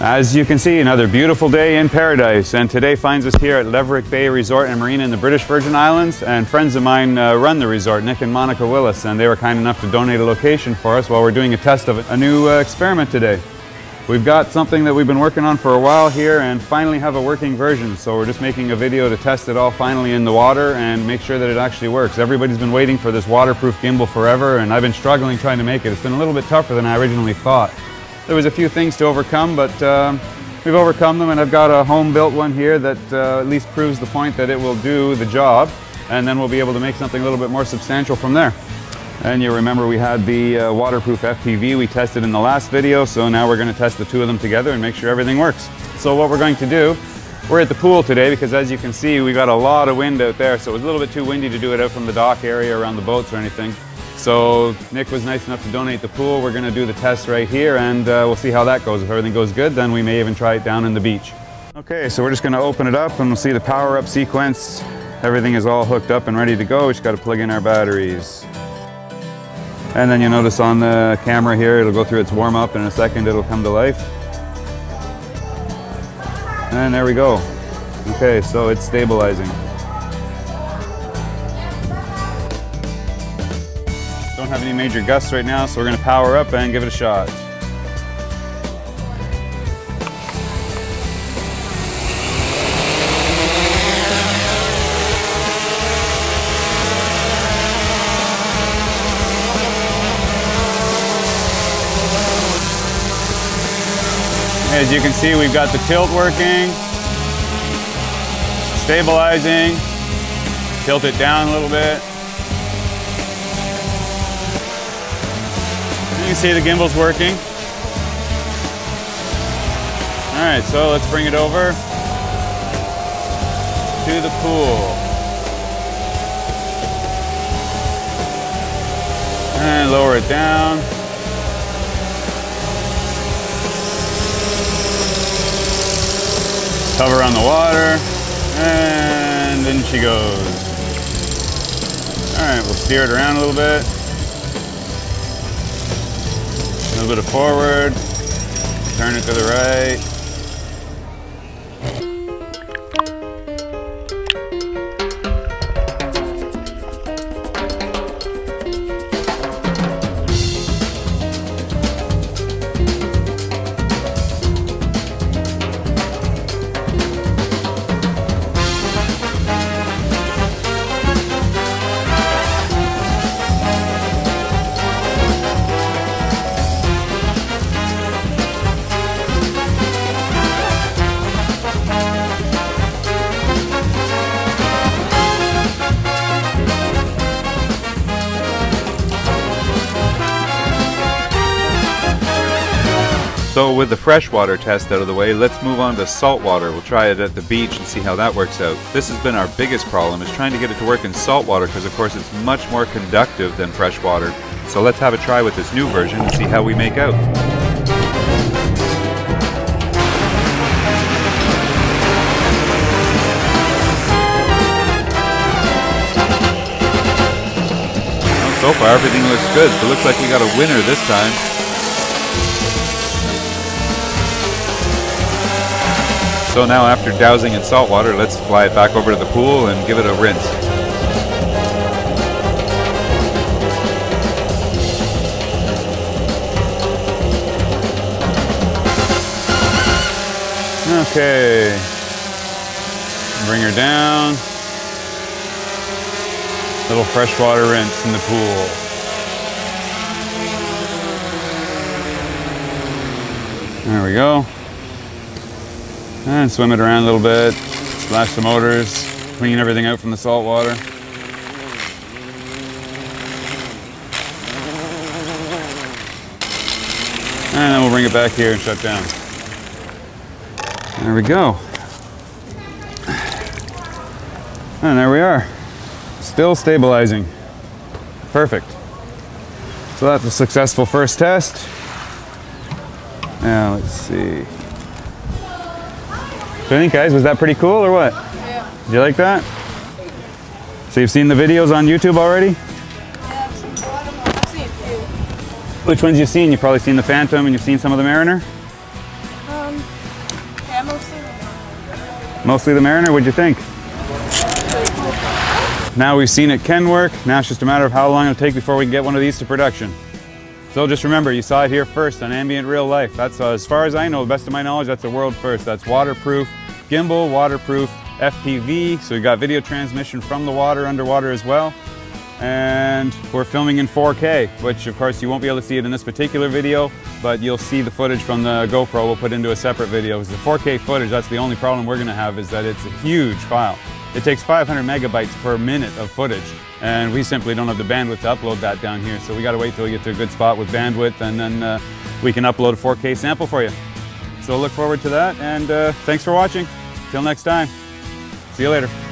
As you can see, another beautiful day in paradise, and today finds us here at Leverick Bay Resort and Marina in the British Virgin Islands, and friends of mine run the resort, Nick and Monica Willis, and they were kind enough to donate a location for us while we're doing a test of a new experiment today. We've got something that we've been working on for a while here and finally have a working version, so we're just making a video to test it all finally in the water and make sure that it actually works. Everybody's been waiting for this waterproof gimbal forever, and I've been struggling trying to make it. It's been a little bit tougher than I originally thought. There was a few things to overcome, but we've overcome them, and I've got a home-built one here that at least proves the point that it will do the job, and then we'll be able to make something a little bit more substantial from there. And you remember we had the Waterproof FPV we tested in the last video, so now we're going to test the two of them together and make sure everything works. So what we're going to do, we're at the pool today because as you can see we got a lot of wind out there, so it was a little bit too windy to do it out from the dock area around the boats or anything. So Nick was nice enough to donate the pool. We're going to do the test right here, and we'll see how that goes. If everything goes good, then we may even try it down in the beach. Okay, so we're just going to open it up and we'll see the power up sequence. Everything is all hooked up and ready to go. We just got to plug in our batteries. And then you'll notice on the camera here, it'll go through its warm up, and in a second it'll come to life. And there we go. Okay, so it's stabilizing. Don't have any major gusts right now, so we're going to power up and give it a shot. As you can see, we've got the tilt working, stabilizing, tilt it down a little bit. You can see the gimbal's working. All right, so let's bring it over to the pool. And lower it down. Cover on the water, and then she goes. All right, we'll steer it around a little bit. A little bit of forward, turn it to the right. So with the freshwater test out of the way, let's move on to saltwater. We'll try it at the beach and see how that works out. This has been our biggest problem, is trying to get it to work in saltwater because of course it's much more conductive than freshwater. So let's have a try with this new version and see how we make out. Well, so far everything looks good, so it looks like we got a winner this time. So now after dousing in salt water, let's fly it back over to the pool and give it a rinse. Okay, bring her down. Little freshwater rinse in the pool. There we go. And swim it around a little bit, splash the motors, clean everything out from the salt water. And then we'll bring it back here and shut down. There we go. And there we are. Still stabilizing. Perfect. So that's a successful first test. Now let's see. So I think, guys, was that pretty cool or what? Yeah. Did you like that? So you've seen the videos on YouTube already? Yeah, I've seen a lot of them. I've seen a few. Which ones you've seen? You've probably seen the Phantom and you've seen some of the Mariner? Mostly the Mariner, what'd you think? Now we've seen it can work, now it's just a matter of how long it'll take before we can get one of these to production. So just remember, you saw it here first on Ambient Real Life. That's, as far as I know, the best of my knowledge, that's a world first. That's waterproof gimbal, waterproof FPV, so we got video transmission from the water, underwater as well. And we're filming in 4K, which of course you won't be able to see it in this particular video, but you'll see the footage from the GoPro we'll put into a separate video. Because the 4K footage, that's the only problem we're gonna have, is that it's a huge file. It takes 500 megabytes per minute of footage, and we simply don't have the bandwidth to upload that down here, so we gotta wait till we get to a good spot with bandwidth, and then we can upload a 4K sample for you. So look forward to that, and thanks for watching. Till next time. See you later.